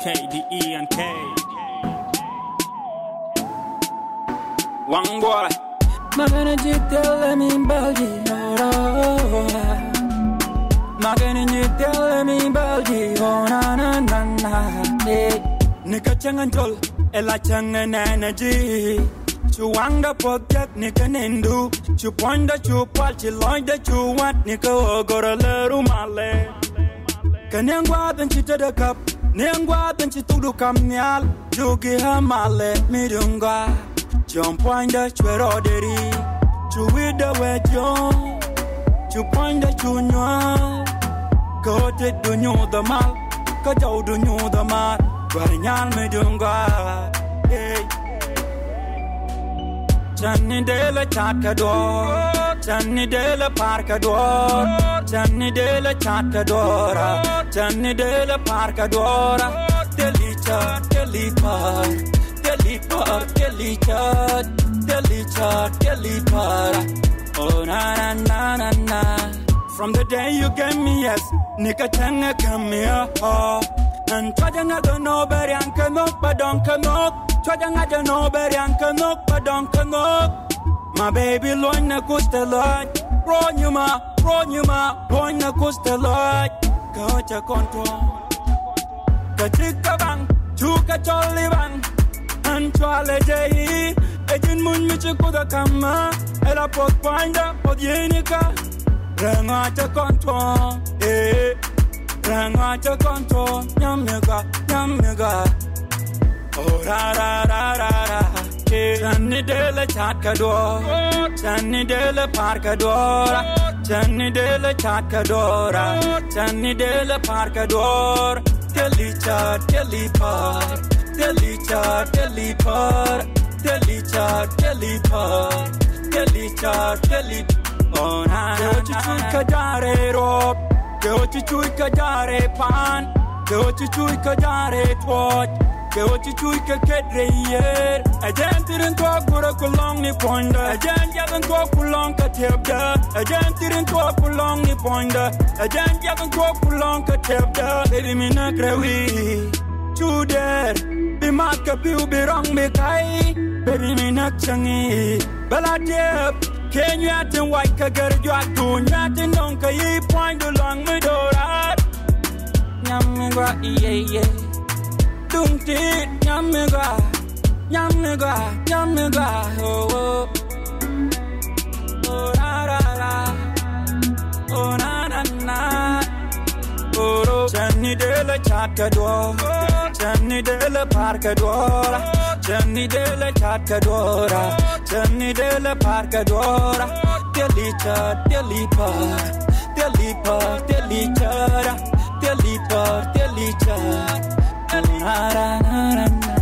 KDE and K. One boy. Magana jitele min balji ora. Magana jitele min balji ora na na na. Nika changan jol ela changan energy. Chu wanga project nika nendu. Chu ponda chu pal chu loida chu wat nika ogora leru male. Kanengwa ben chita de kap. Nengwa ben chitudu kamnyal. Jugi hamale midunga. Jump point the chwero deri. Chu wida wejo. Chu point the chunwa. Go te du nyu the mal. Ka jau du nyu the mal. Gwanyal midunga. Hey. Channi dele chakador. Channi dele parkador. Channi dele chakadora. Channi dele parkadora. Delicha, delipar. Delipar. Oh na na na na na. From the day you gave me yes, nika changa come here. Oh, and chajanga don't know berry anka no, but don't know. Chajanga don't know berry anka no, but don't know. My baby loin na kusta lot. Ronyuma, loin na kusta lot. Kacha control. Kachika bang, chuka choli bang. Antoile jai, ejin mun miche kuda kama, ela pot panda pot yenika, rangata control, rangata control, nyamega, oh ra ra ra ra ra, channi dele chakador, channi dele parkadora, channi dele chakadora, channi dele parkador, delipar. Delipar. Oh na na na. Chuy kajare rop, chuy kajare pan, chuy kajare twat, chuy kakedre yer. Ajan tirin talk gura kulong ni poinda, ajan javan talk kulong katebda, ajan tirin talk kulong ni poinda, ajan javan talk kulong katebda. Baby me na krewi, chuder. Bimaka piu birong bikai, baby me nak changi. Baladep, Kenya atin white kagar juat dunya atin dong kayi point along me dorat. Nyamega iye, dung tit nyamega, oh oh la la la, oh na na na. Channi dele chakador, channi dele parkadora, channi dele chakadora, channi dele parkadora, delipar, na na na na.